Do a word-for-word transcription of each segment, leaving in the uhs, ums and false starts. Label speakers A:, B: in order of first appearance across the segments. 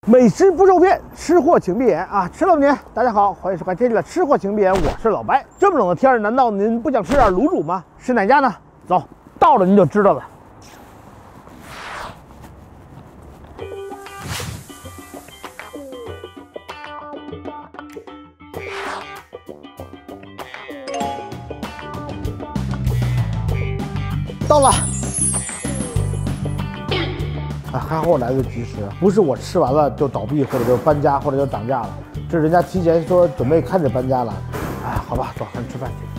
A: 美食不受骗，吃货请闭眼啊！吃了没？大家好，欢迎收看这期的吃货请闭眼，我是老白。这么冷的天儿，难道您不想吃点卤煮吗？是哪家呢？走，到了您就知道了。到了。 啊，还好我来得及时，不是我吃完了就倒闭，或者就搬家，或者就涨价了，这人家提前说准备开始搬家了。哎，好吧，走，咱吃饭去。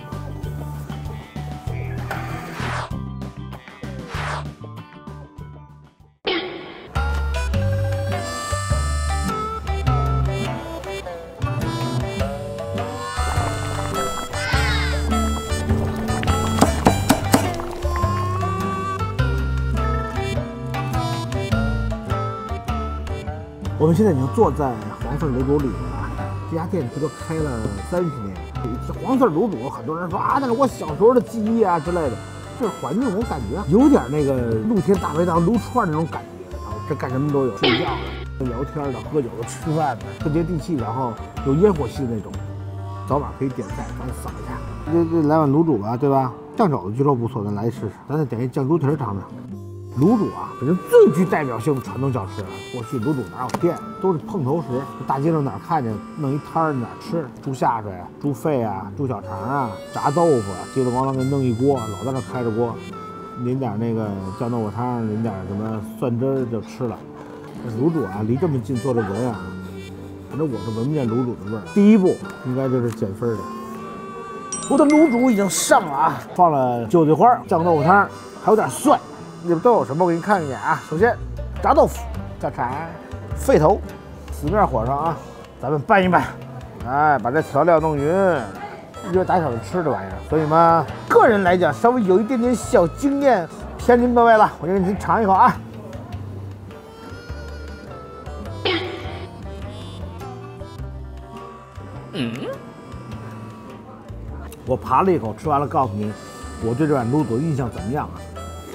A: 我们现在已经坐在黄色卤煮里了，这家店最多开了三十年。黄色卤煮，很多人说啊，那是我小时候的记忆啊之类的。这环境我感觉有点那个露天大排档撸串那种感觉，然后这干什么都有，睡觉的、聊天的、喝酒的、吃饭的，特接地气，然后有烟火气的那种。早晚可以点菜，咱扫一下。这这来碗卤煮吧，对吧？酱肘子据说不错，咱来试试。咱再点一酱猪蹄尝尝。 卤煮啊，这是最具代表性的传统小吃。过去卤煮哪有店，都是碰头食。大街上哪看见弄一摊儿哪吃，猪下水、猪肺啊、猪小肠啊、炸豆腐啊，叽里咣啷给弄一锅，老在那开着锅，淋点那个酱豆腐汤，淋点什么蒜汁儿就吃了。这卤煮啊，离这么近坐着闻啊，反正我是闻不见卤煮的味儿。第一步应该就是减分的。我的卤煮已经上了啊，放了韭菜花、酱豆腐汤，还有点蒜。 里边都有什么？我给你看一眼啊。首先，炸豆腐、小肠、肺头，四面火上啊，咱们拌一拌，哎，把这调料弄匀，热打小就吃这玩意儿。所以嘛，个人来讲，稍微有一点点小经验，偏您各位了。我就给您尝一口啊。嗯，我扒了一口，吃完了，告诉您，我对这碗卤煮印象怎么样啊？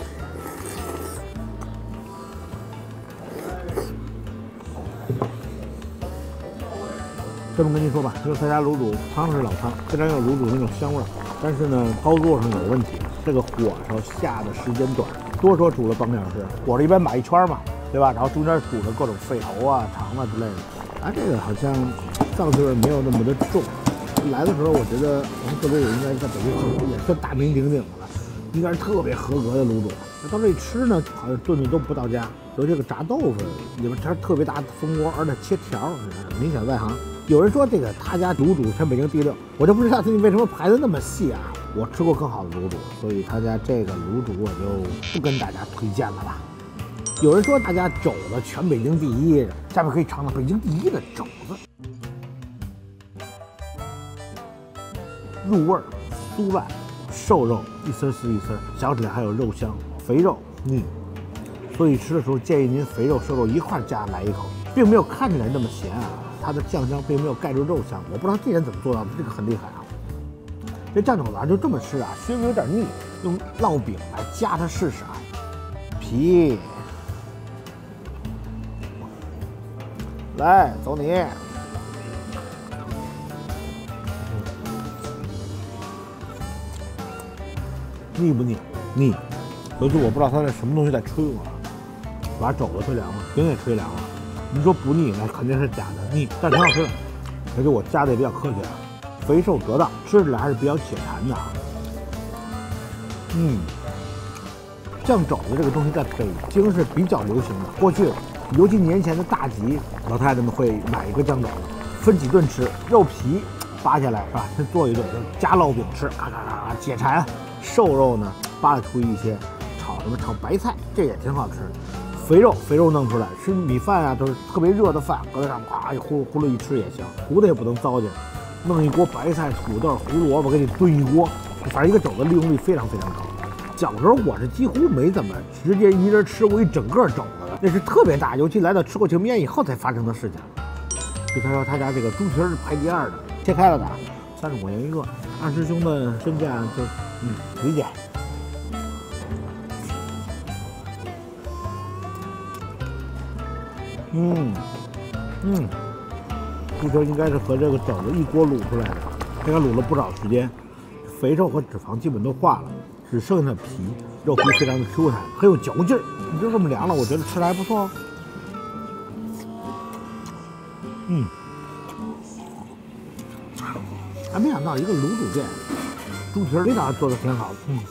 A: 这么跟您说吧，因为他家卤煮汤是老汤，非常有卤煮那种香味儿，但是呢，操作上有问题，这个火烧下的时间短，多说煮了半个小时，火是一般码一圈嘛，对吧？然后中间煮了各种肺头啊、肠啊之类的，啊，这个好像酱汁味没有那么的重。来的时候我觉得我们各位应该在北京也算大名鼎鼎的了，应该是特别合格的卤煮。那到这里吃呢，好像炖的都不到家。尤其这个炸豆腐里边它特别大的蜂窝，而且切条，明显外行。 有人说这个他家卤煮全北京第六，我就不知道他为什么排的那么细啊！我吃过更好的卤煮，所以他家这个卤煮我就不跟大家推荐了吧。有人说他家肘子全北京第一，下面可以尝尝北京第一的肘子，入味儿、酥烂，瘦肉一丝丝一丝，嚼起来还有肉香，肥肉腻，所以吃的时候建议您肥肉、瘦肉一块加来一口，并没有看起来那么咸啊。 它的酱香并没有盖住肉香，我不知道这人怎么做到的，这个很厉害啊！这酱肘子啊就这么吃啊，稍微有点腻，用烙饼来夹它试试啊。皮，来，走你。腻不腻？腻。回去我不知道他是什么东西在吹我，把肘子吹凉了，饼也吹凉了。 你说不腻，那肯定是假的腻，但挺好吃的。而且我加的也比较客气啊，肥瘦得当，吃起来还是比较解馋的啊。嗯，酱肘子这个东西在北京是比较流行的。过去，尤其年前的大集，老太太们会买一个酱肘子，分几顿吃，肉皮扒下来是吧？先做一顿，加烙饼吃，咔咔咔咔解馋。瘦肉呢，扒出一些，炒什么炒白菜，这也挺好吃。 肥肉，肥肉弄出来，吃米饭啊，都是特别热的饭，搁在上咵一呼呼噜一吃也行，糊的也不能糟践。弄一锅白菜、土豆、胡萝卜给你炖一锅，反正一个肘子利用率非常非常高。小时候我是几乎没怎么直接一人吃过一整个肘子的，那是特别大，尤其来到吃过情面以后才发生的事情。就他说他家这个猪蹄是排第二的，切开了的，三十五块钱一个。二师兄的身价就嗯理解。 嗯嗯，猪蹄应该是和这个肘子一锅卤出来的，这个卤了不少时间，肥肉和脂肪基本都化了，只剩下皮，肉皮非常的 Q 弹，很有嚼劲儿。你就这么凉了，我觉得吃的还不错哦。嗯，还没想到一个卤煮店，猪蹄儿这档做的挺好的。嗯。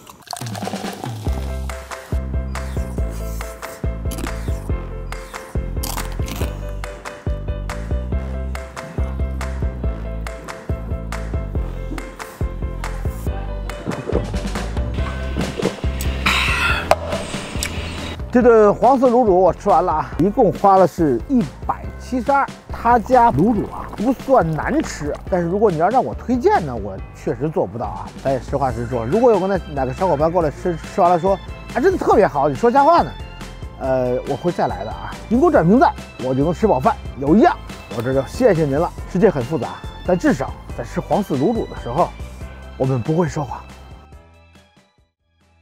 A: 这顿黄色卤煮我吃完了啊，一共花了是一百七十二。他家卤煮啊不算难吃，但是如果你要让我推荐呢，我确实做不到啊。咱也实话实说，如果有个那哪个小伙伴过来吃，吃完了说啊真的特别好，你说瞎话呢，呃，我会再来的啊。您给我点名赞，我就能吃饱饭，有一样我这就谢谢您了。世界很复杂，但至少在吃黄色卤煮的时候，我们不会说谎。